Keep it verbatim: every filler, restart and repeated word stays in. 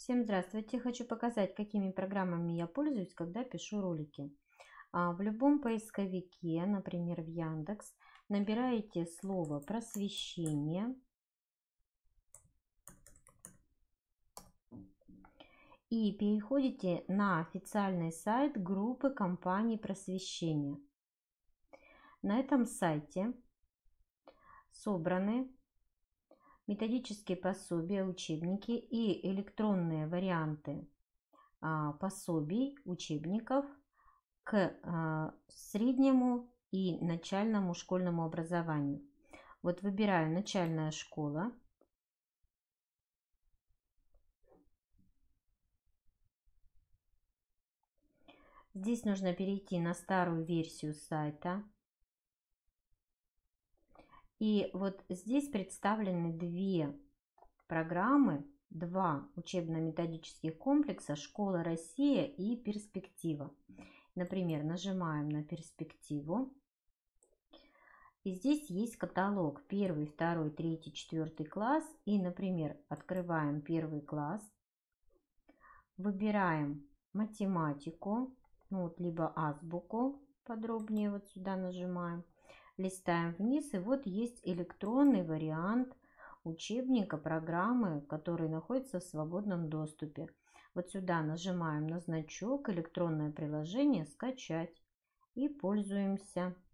Всем здравствуйте! Хочу показать, какими программами я пользуюсь, когда пишу ролики. А, В любом поисковике, например, в Яндекс, набираете слово «просвещение» и переходите на официальный сайт группы компаний просвещения. На этом сайте собраны методические пособия, учебники и электронные варианты а, пособий, учебников к а, среднему и начальному школьному образованию. Вот выбираю начальная школа. Здесь нужно перейти на старую версию сайта. И вот здесь представлены две программы, два учебно-методических комплекса «Школа Россия» и «Перспектива». Например, нажимаем на «Перспективу». И здесь есть каталог первый, второй, третий, четвертый класс. И, например, открываем первый класс. Выбираем математику, ну вот, либо азбуку, подробнее вот сюда нажимаем. Листаем вниз, и вот есть электронный вариант учебника, программы, который находится в свободном доступе. Вот сюда нажимаем на значок «Электронное приложение», «Скачать» и пользуемся.